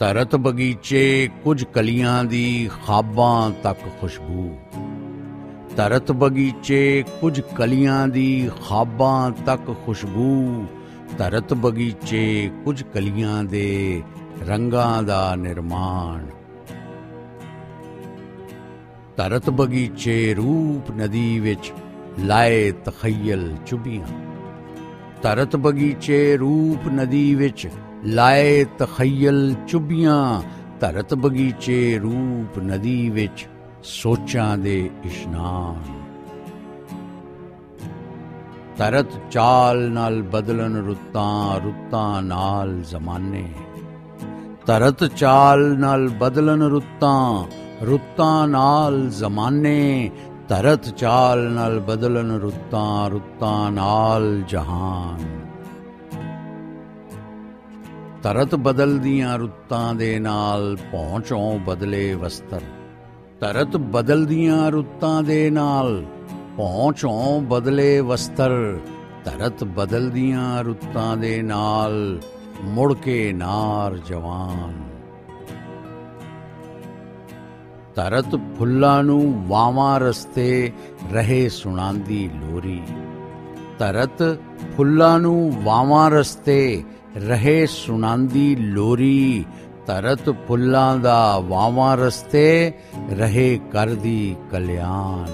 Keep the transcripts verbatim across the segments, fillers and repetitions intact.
तरत बगीचे कुछ कलियां दी खाबां तक खुशबू। तरत बगीचे कुछ कलियां दी खाबां तक खुशबू। तरत बगीचे कुछ कलियां दे रंगां दा निर्माण। तरत बगीचे रूप नदी विच लाए तखयल चुबियां। तरत बगीचे रूप नदी विच लाए तखयल चुबियां। तरत बगीचे रूप नदी विच सोचां दे इशनान। तरत चाल नाल बदलन रुत्तां, रुत्तां नाल जमाने। तरत चाल नाल बदलन रुत्तां, रुत्तां नाल जमाने। तरत चाल नाल बदलन रुत्तां, रुत्तां नाल जहान। तरत बदलदियां रुत्तां दे नाल पहुंचों बदले वस्तर। तरत बदलदियां रुत्तां दे नाल पहुंचों बदले वस्तर। तरत बदलदियां रुत्तां दे नाल मुड़ के नार जवान। तरत फुल्लां नूं वावां रस्ते रहे सुणांदी लोरी। तरत फुल्लां नूं वावां रस्ते रहे सुणांदी लोरी। तरत फुल्लां दा वावां रस्ते रहे करदी कल्याण।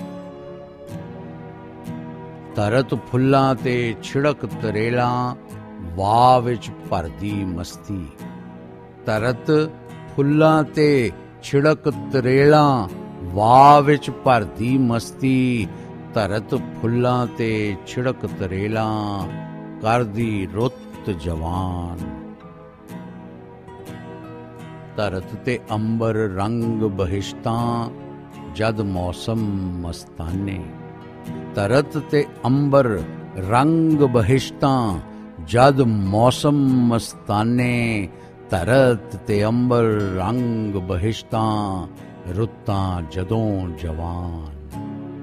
तरत फुल्लां ते छिड़क तरेलां वाह विच भरदी मस्ती। तरत फुल्लां ते छिड़क तरेलां वाह विच भरदी मस्ती। तरत फुल्लां ते छिड़क तरेलां करदी रुत जवान। तरत ते अंबर रंग बहिश्तां जद मौसम मस्ताने। तरत ते अंबर रंग बहिश्तां जद मौसम मस्ताने। तरत ते अंबर रंग बहिश्तां रुत्तां जदों जवान।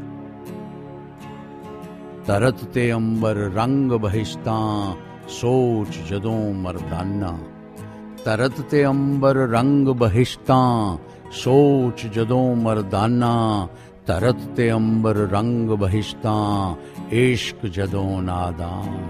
तरत ते अंबर रंग बहिश्तां सोच जदों मरदाना। तरत ते अंबर रंग बहिश्तां सोच जदों मरदाना। तरत ते अंबर रंग बहिश्तां इश्क जदों नादान।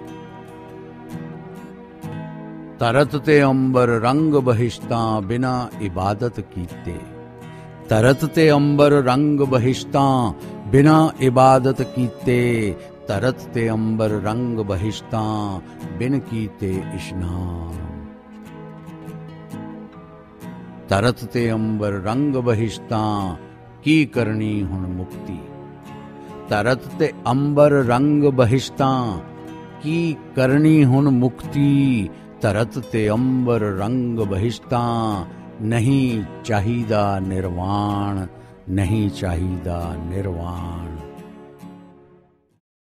तरत ते अंबर रंग बहिश्तां बिना इबादत कीते। तरत ते अंबर रंग बहिश्तां बिना इबादत कीते। तरत ते अंबर रंग बहिश्तां बिन कीते इशनान। तरत ते अंबर रंग बहिश्तां की करनी हुण मुक्ति। तरत ते अंबर रंग बहिश्तां की करनी हुण मुक्ति। तरत ते अंबर रंग बहिश्तां नहीं चाहिदा निर्वाण, नहीं चाहिदा निर्वाण।